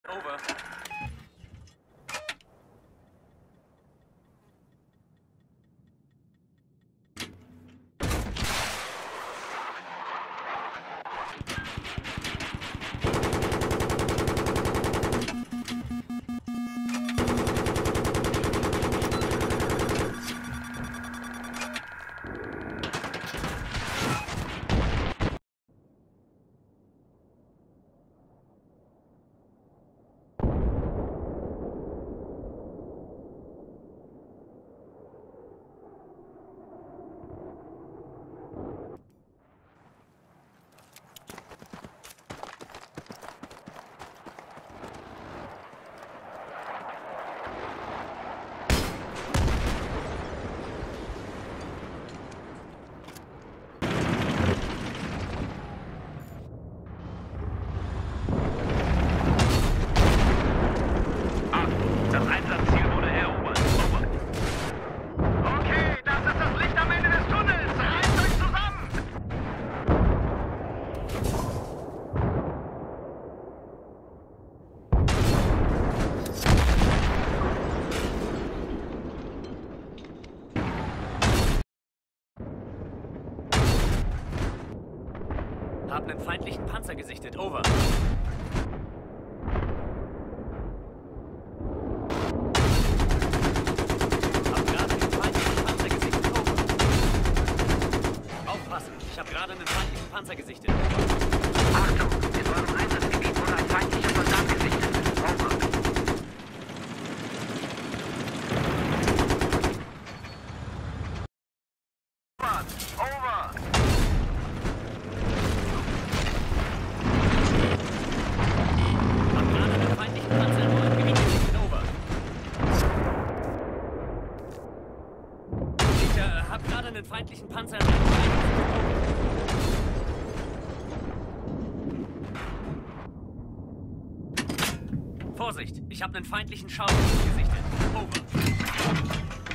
Over. Haben einen feindlichen Panzer gesichtet. Over. Hab gerade einen feindlichen Panzer gesichtet. Over. Aufpassen. Ich habe gerade einen feindlichen Panzer gesichtet. Achtung! In eurem Einsatzgebiet wurde ein feindlicher Soldat gesichtet. Over. Einen feindlichen Panzer. Vorsicht, ich habe einen feindlichen Schauer gesichtet. Over.